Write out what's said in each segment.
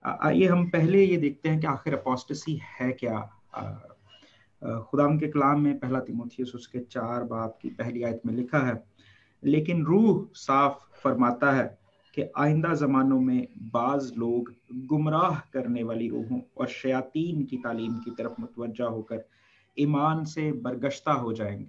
आइए हम पहले ये देखते हैं कि आखिर अपोस्टेसी है क्या। खुदाम के कलाम में पहला तीमुथियुस उसके 4 बाब की पहली आयत में लिखा है, लेकिन रूह साफ फरमाता है कि आइंदा जमानों में बाज लोग गुमराह करने वाली रूहों और शयातीन की तालीम की तरफ मुतवज्जा होकर ईमान से बरगश्ता हो जाएंगे।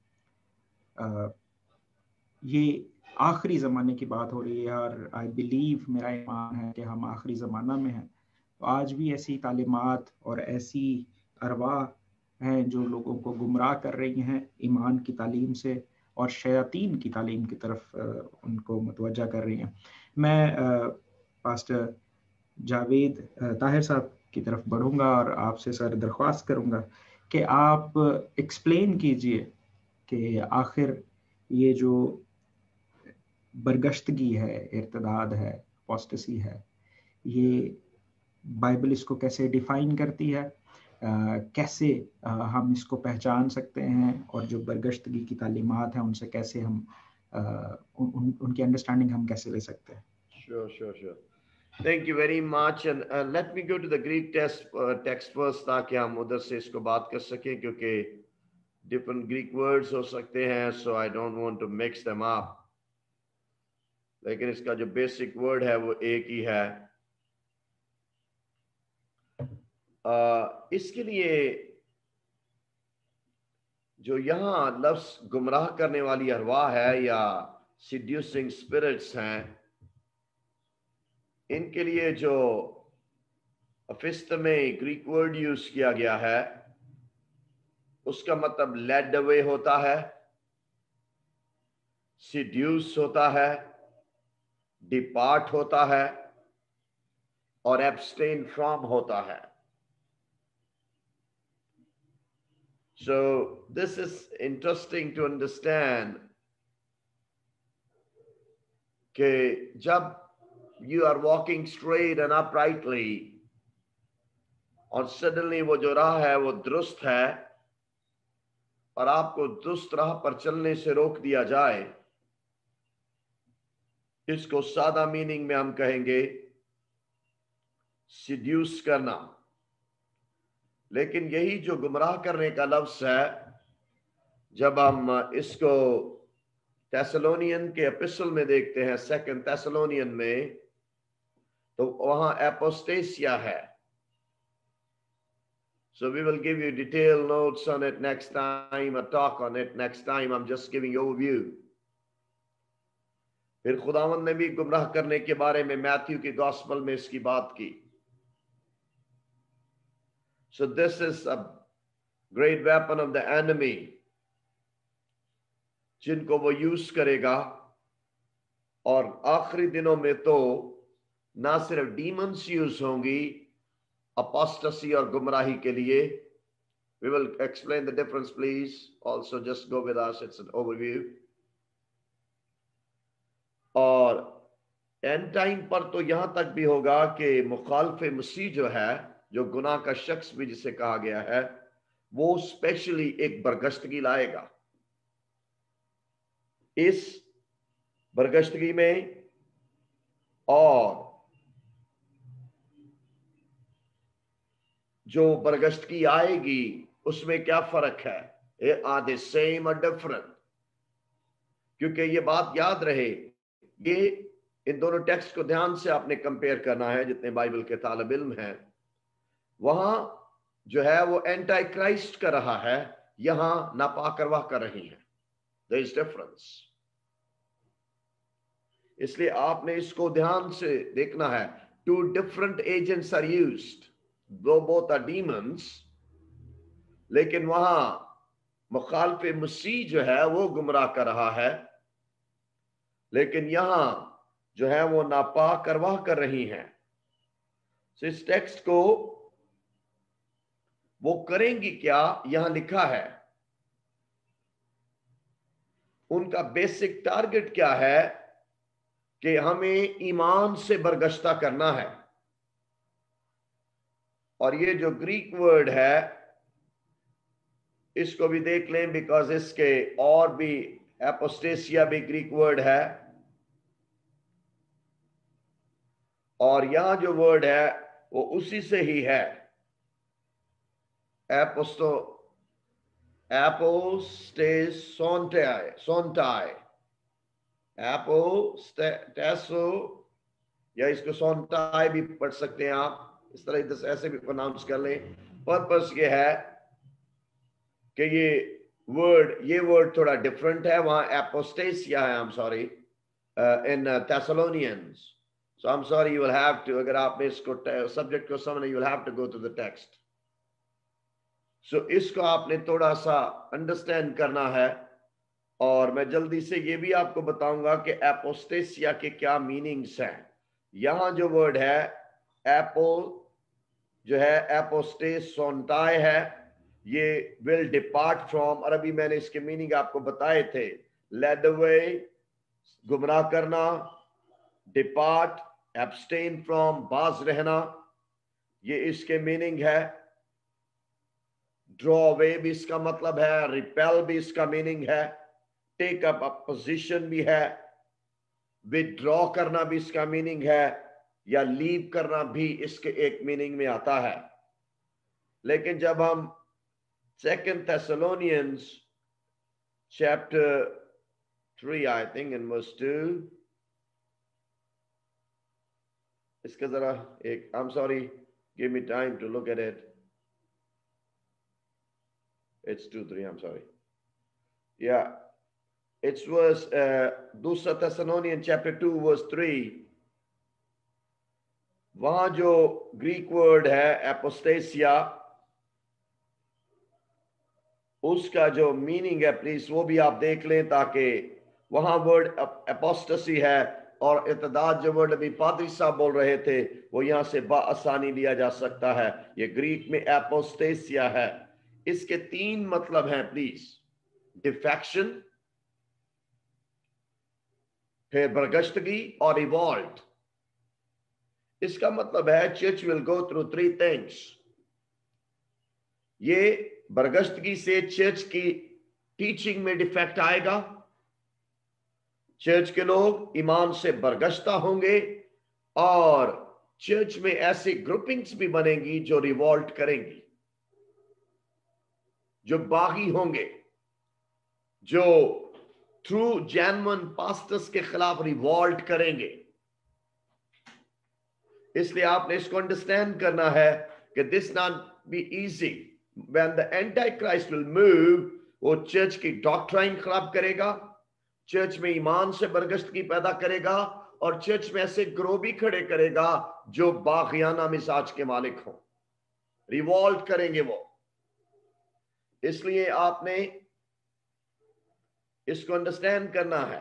ये आखिरी ज़माने की बात हो रही है और आई बिलीव, मेरा ईमान है कि हम आखिरी ज़माना में हैं। तो आज भी ऐसी तालीमात और ऐसी अरवाह हैं जो लोगों को गुमराह कर रही हैं ईमान की तालीम से और शयातीन की तालीम की तरफ उनको मुतवज्जा कर रही हैं। मैं पास्टर जावेद ताहिर साहब की तरफ बढ़ूंगा और आपसे सर दरख्वास्त करूंगा कि आप एक्सप्लेन कीजिए कि आखिर ये जो बरगश्तगी है, इर्तदाद है, अपोस्टेसी है, ये बाइबल इसको कैसे डिफाइन करती है, कैसे हम इसको पहचान सकते हैं और जो बरगश्तगी की तालीमात हैं उनसे कैसे हम उनकी अंडरस्टैंडिंग हम कैसे ले सकते हैं। Sure. Thank you very much. And let me go to the Greek text first ताकि हम उधर से इसको बात कर सकें, क्योंकि different Greek words हो सकते हैं, so I don't want to mix them up. लेकिन इसका जो बेसिक वर्ड है वो एक ही है। इसके लिए जो यहाँ लफ्ज गुमराह करने वाली अरवाह है या seducing spirits हैं, इनके लिए जो अफिस्त में ग्रीक वर्ड यूज किया गया है उसका मतलब लेड अवे होता है, सिड्यूस होता है, डिपार्ट होता है और एब्सटेन फ्रॉम होता है। So this is interesting to understand कि जब you are walking straight and uprightly और suddenly वो जो राह है वो दुरुस्त है और आपको दुरुस्त राह पर चलने से रोक दिया जाए, इसको सादा मीनिंग में हम कहेंगे सिड्यूस करना। लेकिन यही जो गुमराह करने का लफ्ज है, जब हम इसको थेसलोनियन के एपिस्टल में देखते हैं, सेकंड थेसलोनियन में, तो वहां एपोस्टेसिया है। So we will give you detailed notes on it next time, a talk on it next time. I'm just giving you overview. फिर खुदावंद ने भी गुमराह करने के बारे में मैथ्यू के गॉस्पल में इसकी बात की। So this is a great weapon of the enemy, जिनको वो यूज करेगा। और आखिरी दिनों में तो ना सिर्फ डीमंस यूज होंगी अपोस्टेसी और गुमराही के लिए। We will explain the difference, please. Also, just go with us. It's an overview. और एंड टाइम पर तो यहां तक भी होगा कि मुखालफे मसीह जो है, जो गुनाह का शख्स भी जिसे कहा गया है, वो स्पेशली एक बरगश्तगी लाएगा। इस बरगश्तगी में और जो बरगश्तगी आएगी उसमें क्या फर्क है? आर दे सेम और डिफरेंट? क्योंकि ये बात याद रहे, ये इन दोनों टेक्स्ट को ध्यान से आपने कंपेयर करना है। जितने बाइबल के तालिब इल्म हैं, वहां जो है वो एंटी क्राइस्ट कर रहा है, यहां नापाकरवाह कर रही है। There is difference. इसलिए आपने इसको ध्यान से देखना है। Two different agents are used, दो बोथ आर डीमंस, लेकिन वहां मुखालफे मसीह जो है वो गुमराह कर रहा है, लेकिन यहां जो है वो नापाक करवाह कर रही हैं। तो इस टेक्स्ट को वो करेंगी क्या, यहां लिखा है। उनका बेसिक टारगेट क्या है कि हमें ईमान से बरगश्ता करना है। और ये जो ग्रीक वर्ड है इसको भी देख लें, बिकॉज इसके और भी एपोस्टेसिया भी ग्रीक वर्ड है और यहां जो वर्ड है वो उसी से ही है, एपोस्टेसोंटाई, एपोस्टेसो, या इसको सोंटाई भी पढ़ सकते हैं आप, इस तरह इधर ऐसे भी प्रोनाउंस कर लें। पर्पस ये है कि ये वर्ड थोड़ा डिफरेंट है, वहां एपोस्टेसिया है, I am sorry, in Thessalonians, so I am sorry, you will have to, अगर आपने इसको सब्जेक्ट को समझना, you will have to go to the text. So इसको आपने थोड़ा सा अंडरस्टैंड करना है, और मैं जल्दी से ये भी आपको बताऊंगा कि एपोस्टेसिया के क्या मीनिंग्स हैं। यहां जो वर्ड है एपो जो है एपोस्टेसोंटाई है, ये विल डिपार्ट फ्रॉम, और अभी मैंने इसके मीनिंग आपको बताए थे, लेड अवे, गुमराह करना, डिपार्ट, एब्सटेन फ्रॉम, बाज रहना, ये इसके मीनिंग है। ड्रॉ अवे भी इसका मतलब है, रिपेल भी इसका मीनिंग है, टेक अप अ पोजीशन भी है, विथड्रॉ करना भी इसका मीनिंग है, या लीव करना भी इसके एक मीनिंग में आता है। लेकिन जब हम 2 Thessalonians chapter 3, I think in verse 2, इसका जरा एक, I'm sorry, give me time to look at it. It's 2:3, I'm sorry. Yeah, it's verse 2 Thessalonians chapter 2 verse 3. वहां जो ग्रीक वर्ड है एपोस्टेसिया, उसका जो मीनिंग है प्लीज वो भी आप देख लें, ताकि वहां वर्ड एपोस्टेसी है, और इत्तेदाद जो वर्ड अभी पादरी साहब बोल रहे थे वो यहां से आसानी लिया जा सकता है। ये ग्रीक में एपोस्टेसिया है, इसके 3 मतलब हैं प्लीज, डिफेक्शन, फिर बरगश्तगी और रिवॉल्ट। इसका मतलब है church will go through 3 things. ये बरगश्तगी से चर्च की टीचिंग में डिफेक्ट आएगा, चर्च के लोग ईमान से बरगश्ता होंगे, और चर्च में ऐसी ग्रुपिंग्स भी बनेंगी जो रिवॉल्ट करेंगी, जो बागी होंगे, जो थ्रू जेन्युइन पास्टर्स के खिलाफ रिवॉल्ट करेंगे। इसलिए आपने इसको अंडरस्टैंड करना है कि this not be easy. When the antichrist will move, वो चर्च की डॉक्ट्राइन खराब करेगा, चर्च में ईमान से बरगश्तगी पैदा करेगा, और चर्च में ऐसे ग्रोह भी खड़े करेगा जो बागियाना मिजाज के मालिक हों, रिवॉल्ट करेंगे वो। इसलिए आपने इसको अंडरस्टैंड करना है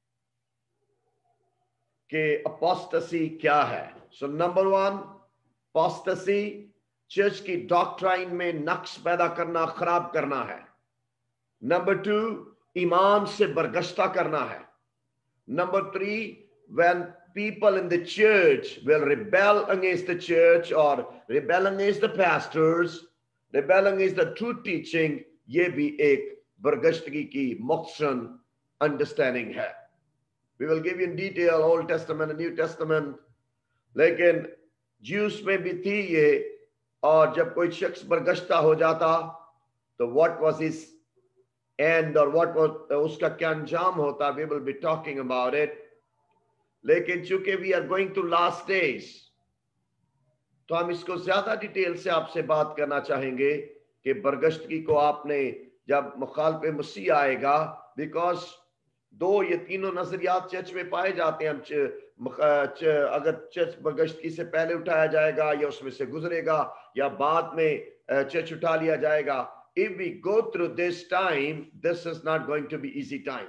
कि अपोस्टेसी क्या है। सो नंबर 1, अपोस्टेसी चर्च की डॉक्ट्राइन में नक्श पैदा करना, खराब करना है। नंबर 2, ईमान से बरगश्ता करना है। Number 3, when people in the church will rebel against the church or rebel against the pastors, rebel against the true teaching, ये भी एक बरगश्तगी की मकसद अंडरस्टैंडिंग है। We will give you in detail Old Testament and New Testament, लेकिन Jews में भी थी ये, और जब कोई शख्स बरगश्ता हो जाता तो what was his end और what was उसका क्या अंजाम होता, we will be talking about it। लेकिन चूंकि we are going to last days, तो हम इसको ज्यादा डिटेल से आपसे बात करना चाहेंगे कि बरगश्तगी को आपने जब मुखालिफ मसीह आएगा, बिकॉज 2 या 3 नजरियात चर्च में पाए जाते हैं। अगर चर्च बरगश्तगी से पहले उठाया जाएगा, या उसमें से गुजरेगा, या बाद में चर्च उठा लिया जाएगा। If we go through this time, this is not going to be easy time.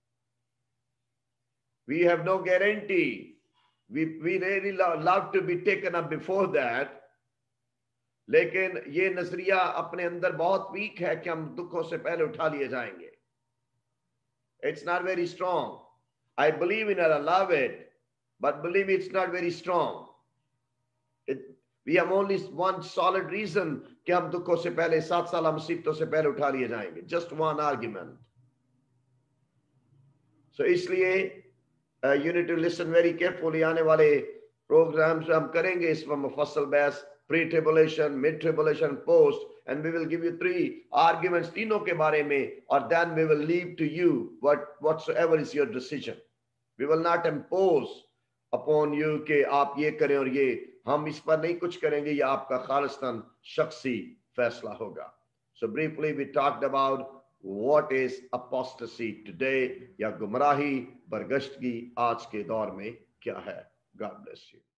We have no guarantee. We really love to be taken up before that. लेकिन ये नजरिया अपने अंदर बहुत वीक है कि हम दुखों से पहले उठा लिए जाएंगे। It's not very strong. I believe in it, I love it, but believe me, it's not very strong. We have only one solid reason कि हम दुखों से पहले 7 साल मुसीबतों से पहले उठा लिए जाएंगे। Just one argument. So इसलिए you need to listen very carefully। आने वाले प्रोग्राम्स हम करेंगे इसमें मुफस्सल बहस, pre tribulation, mid tribulation, post, and we will give you 3 arguments तीनों के बारे में, और then we will leave to you whatsoever is your decision. We will not impose upon you कि आप ये करें और ये, हम इस पर नहीं कुछ करेंगे, ये आपका खालिस्तान शख्सी फैसला होगा. So briefly we talked about what is apostasy today, या गुमराही बरगश्तगी आज के दौर में क्या है. God bless you.